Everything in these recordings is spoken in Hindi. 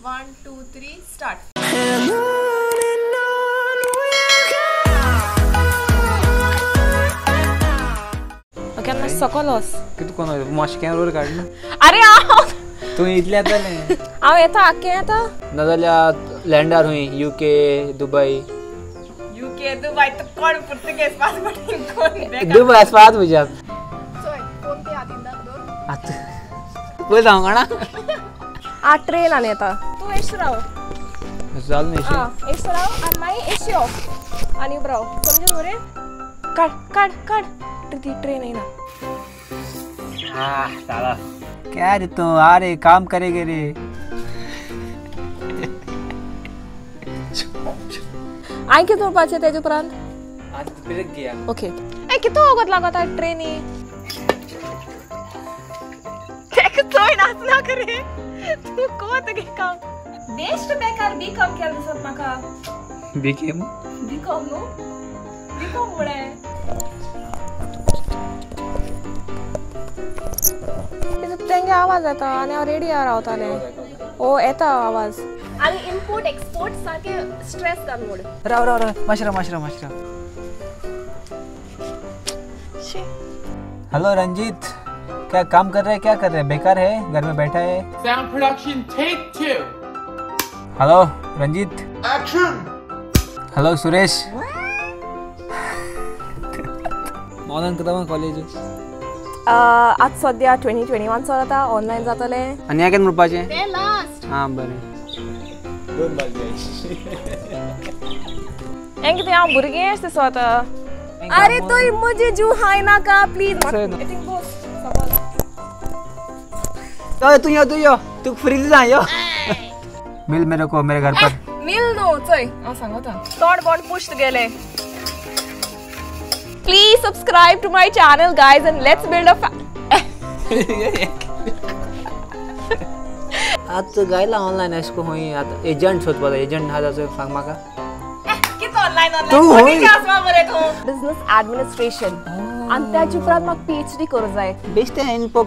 1, 2, 3, start. केन्ना सकलोस कितें कोण मातशें कॅमेरार काड ना अरे हांव तूं इतलें येतलें हांव येता आख्खें येता नाजाल्यार लँडार खूंय UK दुबय UK दुबय तो कोण पुर्तुगेज पासपोर्ट कोण दुबय आसपात म्हज्या चोय कोण ते आदिंदा दोन आतां पळय सांग कोणा आ ट्रेनान येता तूं एश राव जाल न्ही एश राव आनी मागीर एश यो आनी उब राव समजून रे काड काड काड ती ट्रेन येना साला क्या रे तू आ रे काम करेगे रे आय कितें उरपाचें तेजे उपरांत आज ब्रेक गया ओके ए कितें वगत लागता ट्रेनी तेक चोय नाचना करे तू कोत गे काम बेस्ट बेकार बी कम केल दिसत म्हाका बीकेम बी कम न्हू बी कम मुळे तेंगे आवाज येता आनी हांव रेडियो रावताले ओ येता आवाज आनी इम्पोर्ट एक्सपोर्ट सारके स्ट्रेस घाल मोड राव राव राव माशरा हेलो रंजीत क्या काम कर रहे हैं बेकार है घर में बैठा है Sound production take 2. Hello Ranjit Action. Hello Suresh morning कदा कॉलेज आज सद्या 2021 चलता ऑनलाइन जातले आनी ह्या केन्ना म्हणपाचें ते लास्ट हां बरें हें कितें हांव भुरगें अशें दिसत अरे तोय म्हजे जीव हाय नाका प्लीज तू यो तू फ्री जा मिल मेरे को मेरे घर पर मिल न्हू चोय हांव सांगता तोंड बोंड पुश्ट गेले Please subscribe to my channel, guys, and let's build a आज गायला ऑनलाइन एसको होई आता एजंट सोदपाक एजंट हा जाचो सांग म्हाका कित ऑनलाइन तू होय क्लास मरे तू business administration आणि त्याच्या उपरांत म्हाका PhD करू जाय बेस्ट है इनको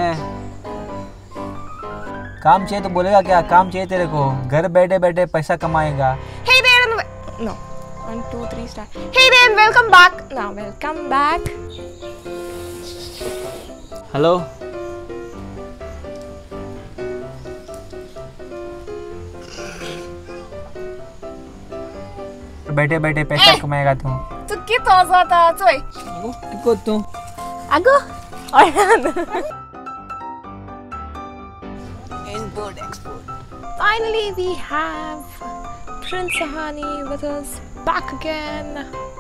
काम चाहिए तो बोलेगा क्या काम चाहिए तेरे को घर बैठे बैठे पैसा कमाएगा Hey there and no 1 2 3 start Hey there and welcome back now welcome back hello बैठे बैठे पैसा कमाएगा तू कित जाता चोय को तू आगो import export finally we have Prince Sahani with us back again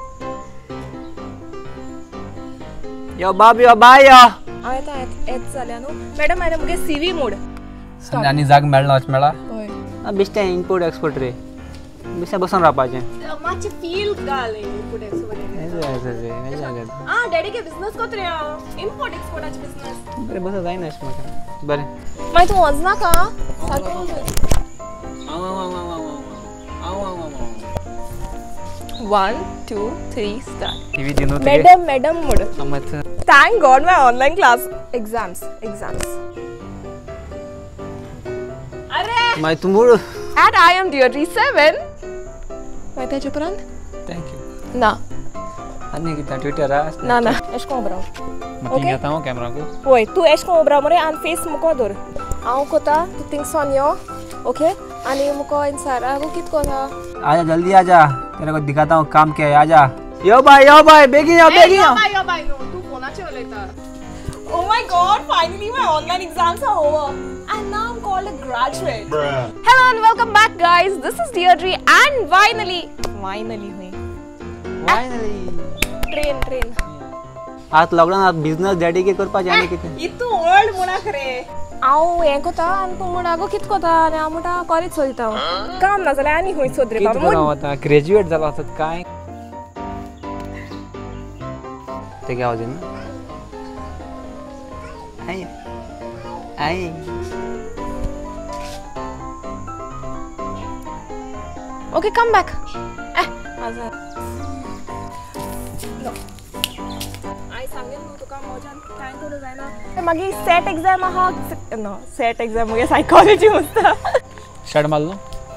यो बाय आता येत जाल्या न्हू मॅडम मुगे CV मोड आनी जाग मेळना अशें मेळा होय बेश्टें इम्पोर्ट एक्सपोर्ट रे बेश्टें बसून रावपाचें मातशें फील घाल इनपुट एक्सपोर्ट डॅडी बिझनेस कोत्रे हांव इम्पोर्ट एक्सपोर्टाचे बिझनेस बरें बसून जायना अशें म्हाका बरें मागीर तूं वचना का सारको 1 2 3 start टीवी दिनो मैडम मोड thank god my online class exams अरे माय तू mood and I am Deirdre 7 मागीर तेच्या उपरांत थैंक यू ना आनी कितें ट्विटर ना एश कोन उबराव ओके घेता हांव कॅमेरा को होय तू एश कोन उबराव मरे आनी फेस मुको दवर हांव कोता तू थिंगसोन यो ओके आनी मुको इनसार आगो कित कोता आजा जल्दी आजा तेरे को दिखाता हूँ काम क्या है आजा यो भाई बेगिन यो यो बाय नो तू फोनाचे उलयता Oh my god, finally my online exams are over and now I'm called a graduate. Hello and welcome back guys. This is Deirdre and finally हुई ट्रेन आज लॉकडाउन आज बिझनेस डॅडी के करपा जाने कितें इतू ओल्ड म्हणा खरे हांव हें कोता आनी तूं म्हणागो कित कोता आनी हांव म्हणटा कॉलेज सोदता काम ना जाल्यार आनी खंय सोद रे बाबा आता ग्रॅज्युएट जाला आसत काय ते आवाज येना आई ओके कम बॅक तुका मजान कांय करूं जायना मागीर सेट एग्जाम आहा नो सेट एग्जाम मुगे सायकोलॉजी आसता स्टार्ट मार लो।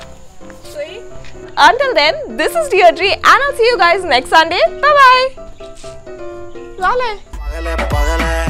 Until then, this is Deirdre and I'll see you guys next Sunday. Bye bye.